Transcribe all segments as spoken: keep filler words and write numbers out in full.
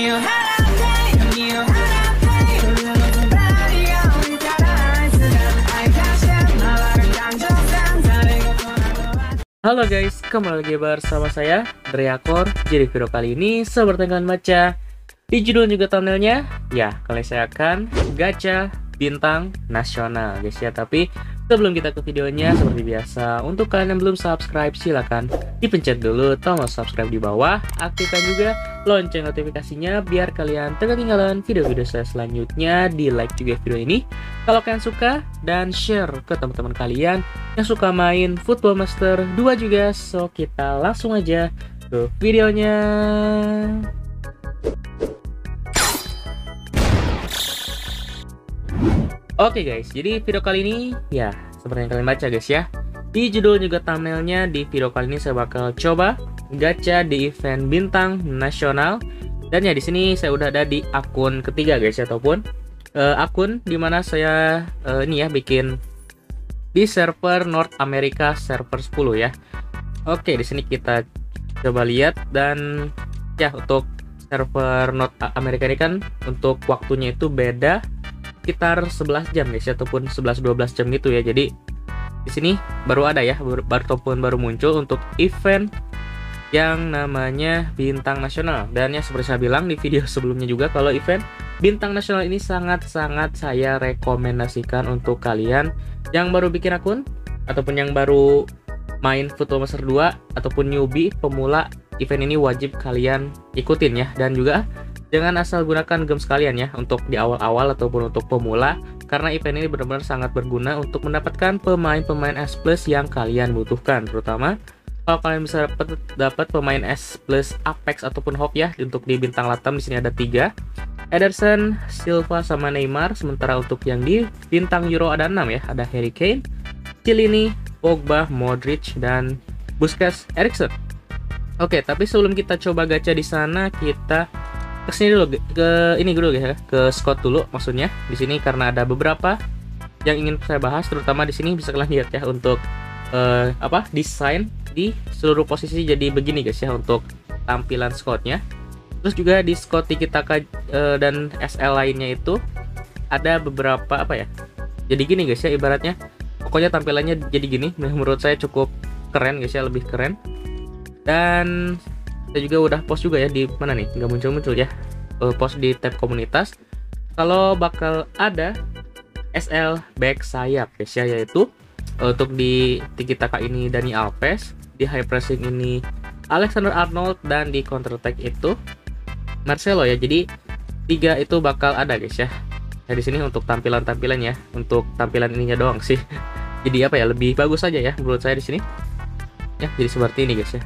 Halo guys, kembali lagi bersama saya Driakor. Jadi video kali ini seperti kalian baca di judul juga thumbnailnya, ya kali saya akan gacha bintang nasional guys ya. Tapi sebelum kita ke videonya, seperti biasa untuk kalian yang belum subscribe, silahkan dipencet dulu tombol subscribe di bawah, aktifkan juga lonceng notifikasinya biar kalian tidak ketinggalan video-video saya selanjutnya. Di like juga video ini kalau kalian suka, dan share ke teman-teman kalian yang suka main Football Master dua juga. So kita langsung aja ke videonya. Oke guys, jadi video kali ini ya seperti yang kalian baca guys ya, di judul juga thumbnailnya, di video kali ini saya bakal coba gacha di event bintang nasional. Dan ya di sini saya udah ada di akun ketiga guys ya, ataupun uh, akun dimana saya uh, ini ya bikin di server North America server sepuluh ya. Oke, di sini kita coba lihat, dan ya untuk server North America ini kan untuk waktunya itu beda sekitar sebelas jam guys ya, ataupun sebelas dua belas jam gitu ya. Jadi di sini baru ada ya, baru ataupun baru muncul untuk event yang namanya bintang nasional. Dan ya seperti saya bilang di video sebelumnya juga, kalau event bintang nasional ini sangat-sangat saya rekomendasikan untuk kalian yang baru bikin akun ataupun yang baru main Football Master dua ataupun newbie pemula. Event ini wajib kalian ikutin ya, dan juga jangan asal gunakan games kalian ya untuk di awal-awal ataupun untuk pemula, karena event ini benar-benar sangat berguna untuk mendapatkan pemain-pemain S plus yang kalian butuhkan. Terutama kalau kalian bisa dapat dapat pemain S plus Apex ataupun Hope ya. Untuk di bintang Latam di sini ada tiga, Ederson, Silva sama Neymar. Sementara untuk yang di bintang Euro ada enam ya, ada Harry Kane, Chiellini, Pogba, Modric, dan Busquets, Eriksen. Oke, tapi sebelum kita coba gacha di sana, kita kesini dulu ke ini dulu ya, ke Scott dulu maksudnya. Di sini karena ada beberapa yang ingin saya bahas, terutama di sini bisa kalian lihat ya untuk uh, apa desain di seluruh posisi jadi begini guys ya untuk tampilan Scottnya. Terus juga di Scott Tiki-Taka uh, dan S L lainnya itu ada beberapa apa ya, jadi gini guys ya, ibaratnya pokoknya tampilannya jadi gini. Menurut saya cukup keren guys ya, lebih keren. Dan saya juga udah post juga ya di mana nih, nggak muncul-muncul ya, uh, post di tab komunitas kalau bakal ada S L back sayap guys ya, yaitu uh, untuk di Tiki-Taka ini Dani Alves, di high pressing ini Alexander Arnold, dan di counter attack itu Marcelo ya. Jadi tiga itu bakal ada guys ya. Nah di sini untuk tampilan-tampilan ya, untuk tampilan ininya doang sih. Jadi apa ya, lebih bagus aja ya menurut saya di sini. Ya jadi seperti ini guys ya.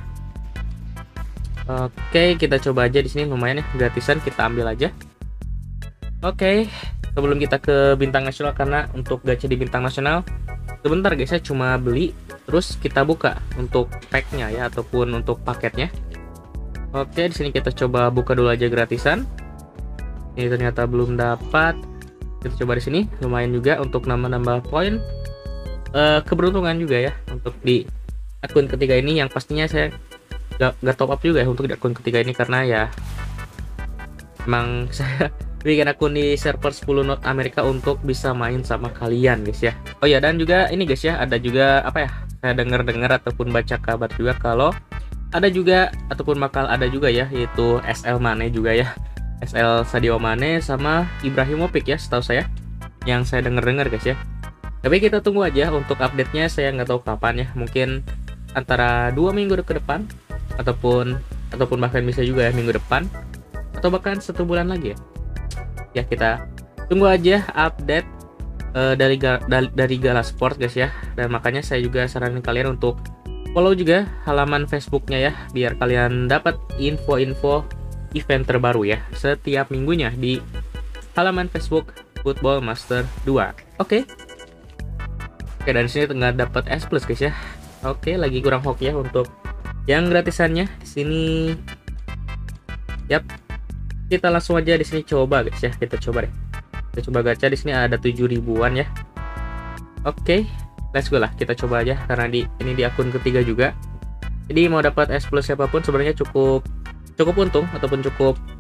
Oke, kita coba aja di sini, lumayan ya, gratisan, kita ambil aja. Oke, sebelum kita ke bintang nasional, karena untuk gacha di bintang nasional sebentar guys ya, cuma beli terus kita buka untuk packnya ya, ataupun untuk paketnya. Oke, di sini kita coba buka dulu aja gratisan. Ini ternyata belum dapat. Kita coba di sini, lumayan juga untuk nambah-nambah poin uh, keberuntungan juga ya untuk di akun ketiga ini, yang pastinya saya Gak, gak top up juga ya untuk di akun ketiga ini, karena ya emang saya bikin akun di server sepuluh North America untuk bisa main sama kalian guys ya. Oh ya, dan juga ini guys ya, ada juga apa ya, saya dengar-dengar ataupun baca kabar juga kalau ada juga ataupun bakal ada juga ya, yaitu S L Mane juga ya, S L Sadio Mane sama Ibrahimovic ya, setahu saya yang saya dengar-dengar guys ya. Tapi kita tunggu aja untuk update-nya, saya nggak tahu kapan ya, mungkin antara dua minggu ke depan, ataupun ataupun bahkan bisa juga ya minggu depan, atau bahkan satu bulan lagi ya. Ya kita tunggu aja update uh, dari dari dari Gala Sport guys ya. Dan makanya saya juga saranin kalian untuk follow juga halaman Facebooknya ya, biar kalian dapat info-info event terbaru ya setiap minggunya di halaman Facebook Football Master dua. Oke. Oke, dan sini nggak dapat S plus guys ya. Oke, lagi kurang hoki ya untuk yang gratisannya di sini. Yap, kita langsung aja di sini coba guys ya. Kita coba deh. Kita coba gacha di sini ada tujuh ribuan ya. Oke, let's go lah. Kita coba aja karena di ini di akun ketiga juga. Jadi mau dapat S plus siapapun sebenarnya cukup cukup untung ataupun cukup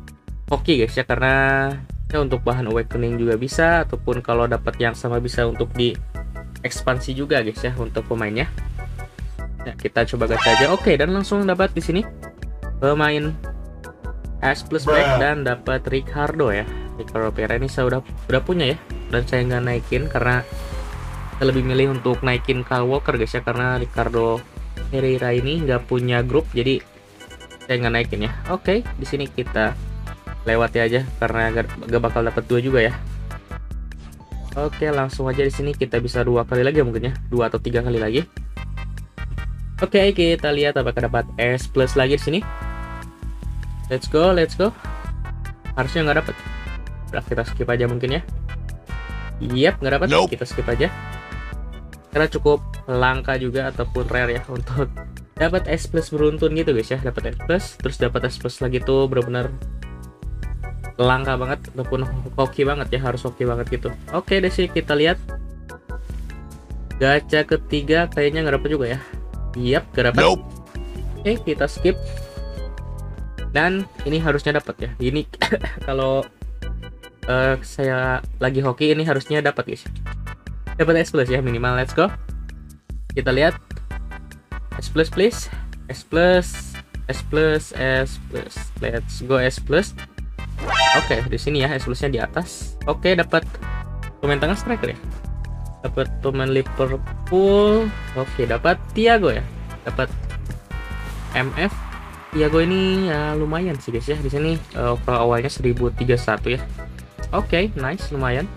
hoki guys ya, karena ya untuk bahan awakening juga bisa, ataupun kalau dapat yang sama bisa untuk di ekspansi juga guys ya untuk pemainnya. Nah, kita coba gacha aja. Oke, dan langsung dapat di sini pemain S plus back dan dapat Ricardo ya. Ricardo Pereira ini saya udah udah punya ya, dan saya nggak naikin karena saya lebih milih untuk naikin Kyle Walker guys ya, karena Ricardo Pereira ini nggak punya grup, jadi saya nggak naikin ya. Oke, di sini kita lewati aja karena gak, gak bakal dapat dua juga ya. Oke, langsung aja di sini kita bisa dua kali lagi mungkin ya, dua atau tiga kali lagi. Oke, kita lihat apakah dapat S plus lagi di sini. Let's go, let's go. Harusnya nggak dapat. Udah, kita skip aja mungkin ya. Yap, nggak dapat. Nope. Kita skip aja. Karena cukup langka juga ataupun rare ya untuk dapat S plus beruntun gitu guys ya. Dapat S plus, terus dapat S plus lagi tuh benar-benar langka banget ataupun hoki banget ya, harus hoki banget gitu. Oke, deh sih kita lihat. Gacha ketiga kayaknya nggak dapat juga ya. Yap, gak dapat. Nope. Oke, kita skip. Dan ini harusnya dapat ya. Ini kalau uh, saya lagi hoki ini harusnya dapat guys. Dapat S plus ya minimal. Let's go. Kita lihat. S plus please. S plus, S plus, S plus. Let's go S plus. Oke, di sini ya S plusnya di atas. Oke, dapat pemain tengah striker ya. Dapat pemain Liverpool. Oke, dapat Thiago ya. Dapat M F. Thiago ini ya lumayan sih guys ya. Di sini uh, overall awalnya seribu tiga puluh satu ya. Oke, nice, lumayan.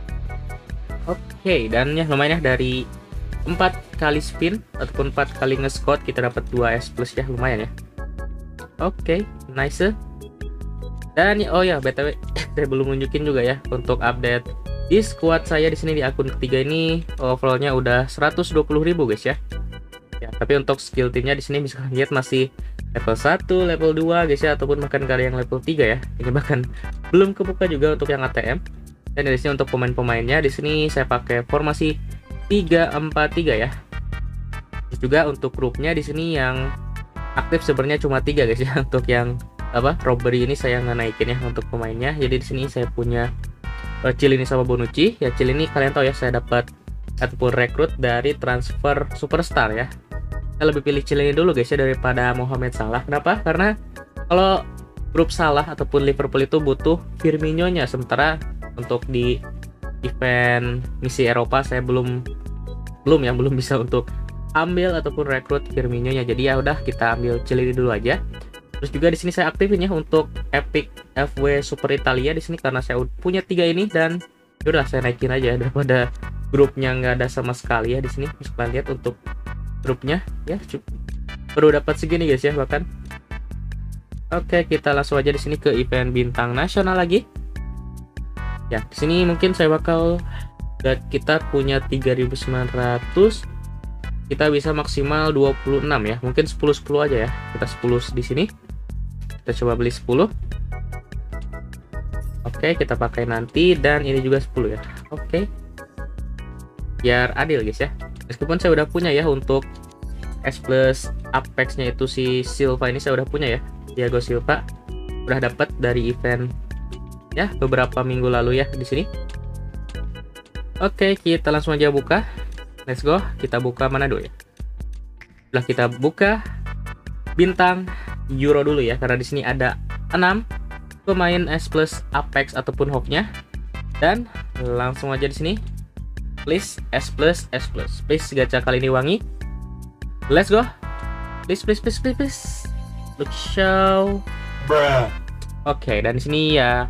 Oke, dan ya lumayan ya, dari empat kali spin ataupun empat kali nge-squad kita dapat dua S plus ya, lumayan ya. Oke, nice. Dan oh ya, B T W saya belum nunjukin juga ya untuk update di squad saya di sini di akun ketiga ini. Overallnya udah seratus dua puluh ribu guys ya. Ya, tapi untuk skill timnya di sini bisa lihat masih level satu, level dua guys ya, ataupun bahkan ada yang level tiga ya. Ini bahkan belum kebuka juga untuk yang A T M. Dan di sini untuk pemain-pemainnya di sini saya pakai formasi tiga empat tiga ya. Terus juga untuk grupnya di sini yang aktif sebenarnya cuma tiga guys ya. Untuk yang apa robbery ini saya nggak naikin ya untuk pemainnya. Jadi di sini saya punya uh, Chiellini sama Bonucci. Ya Chiellini kalian tahu ya, saya dapat ataupun rekrut dari transfer superstar ya. Saya lebih pilih Chiellini dulu guys ya daripada Mohamed Salah. Kenapa? Karena kalau grup Salah ataupun Liverpool itu butuh Firmino-nya, sementara untuk di event misi Eropa saya belum belum ya belum bisa untuk ambil ataupun rekrut Firmino-nya. Jadi ya udah kita ambil Chiellini dulu aja. Terus juga di sini saya aktifin ya untuk Epic F W Super Italia di sini karena saya punya tiga ini, dan udah saya naikin aja daripada grupnya nggak ada sama sekali ya di sini. Bisa kalian lihat untuk grupnya ya baru dapat segini guys ya bahkan. Oke, kita langsung aja di sini ke event bintang nasional lagi. Ya, di sini mungkin saya bakal kita punya tiga ribu sembilan ratus. Kita bisa maksimal dua puluh enam ya. Mungkin sepuluh sepuluh aja ya. Kita sepuluh di sini. Kita coba beli sepuluh. Oke, kita pakai nanti, dan ini juga sepuluh ya. Oke. Biar adil guys ya. Meskipun saya udah punya ya untuk S plus Apex-nya itu si Silva ini saya udah punya ya. Thiago Silva udah dapat dari event ya beberapa minggu lalu ya di sini. Oke, kita langsung aja buka. Let's go. Kita buka mana dulu ya? Setelah kita buka bintang Euro dulu ya, karena di sini ada enam pemain S plus Apex ataupun Hawk-nya. Dan langsung aja di sini. Please S plus S plus. Please gacha kali ini wangi. Let's go. Please please please please please. Look show. Bruh. Oke, dan di sini ya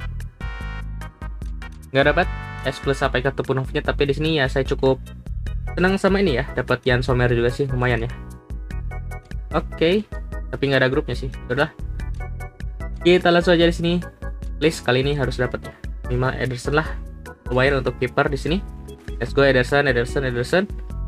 nggak dapat S plus Apex ataupun Hawk-nya, tapi di sini ya saya cukup senang sama ini ya, dapat Jan Sommer juga sih, lumayan ya. Oke, tapi nggak ada grupnya sih. Udah, kita langsung aja di sini. Please kali ini harus dapat ya. Minimal Ederson lah, lumayan untuk keeper di sini. Let's go Ederson, Ederson, Ederson.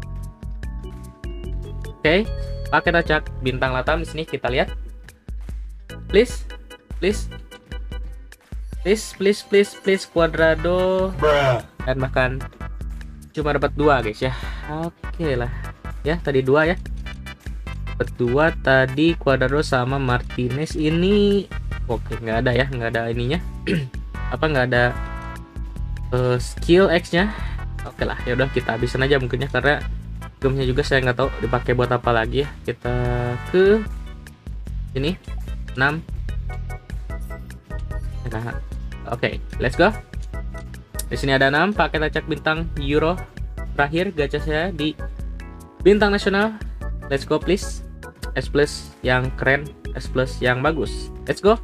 Oke, paket acak bintang Latam di sini kita lihat. Please, please, please, please, please, please Cuadrado. Bruh. Dan bahkan cuma dapat dua guys ya. Oke lah, ya tadi dua ya. Dapat dua tadi Cuadrado sama Martinez ini Oke, nggak ada ya, nggak ada ininya. Apa nggak ada uh, skill X-nya? Oke lah, ya udah kita habisin aja mungkin ya, karena gemnya juga saya nggak tahu dipakai buat apa lagi ya. Kita ke sini enam. Nah, oke, okay, let's go. Di sini ada enam paket acak bintang euro. Terakhir gacha saya di bintang nasional. Let's go please. S plus yang keren, S plus yang bagus. Let's go.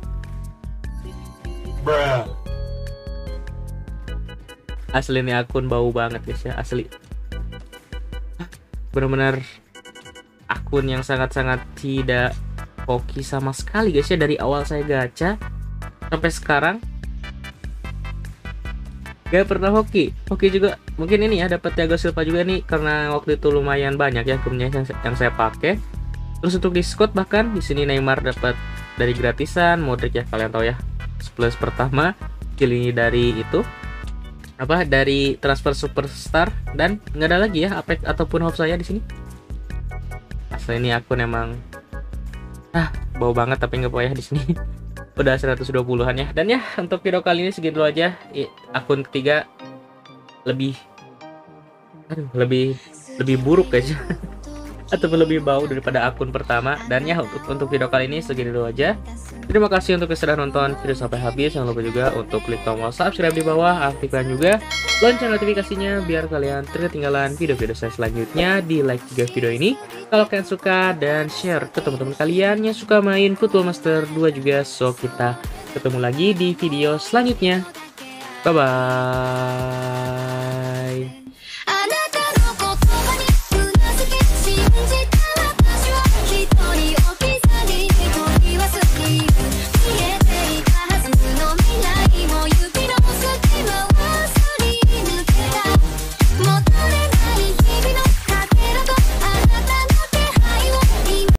Bruh. Asli ini akun bau banget guys ya, asli. Bener-bener akun yang sangat-sangat tidak hoki sama sekali guys ya, dari awal saya gacha sampai sekarang gak pernah hoki. Hoki juga mungkin ini ya, dapat Thiago Silva juga nih karena waktu itu lumayan banyak ya gemnya yang, yang saya pakai. Terus untuk di squad bahkan di sini Neymar dapat dari gratisan, Modric ya kalian tahu ya, plus pertama, pilih dari itu apa dari transfer superstar, dan nggak ada lagi ya Apex ataupun hope saya di sini. Asli ini akun emang ah bau banget, tapi nggak apa ya di sini. Udah seratus dua puluhan ya. Dan ya untuk video kali ini segitu dulu aja. I, akun ketiga lebih aduh, lebih lebih buruk guys. Ataupun lebih bau daripada akun pertama. Dan ya untuk untuk video kali ini segitu dulu aja. Terima kasih untuk yang sudah nonton video sampai habis. Jangan lupa juga untuk klik tombol subscribe di bawah, aktifkan juga lonceng notifikasinya biar kalian tidak ketinggalan video-video saya selanjutnya. Di like juga video ini kalau kalian suka, dan share ke teman-teman kalian yang suka main Football Master dua juga. So kita ketemu lagi di video selanjutnya. Bye bye.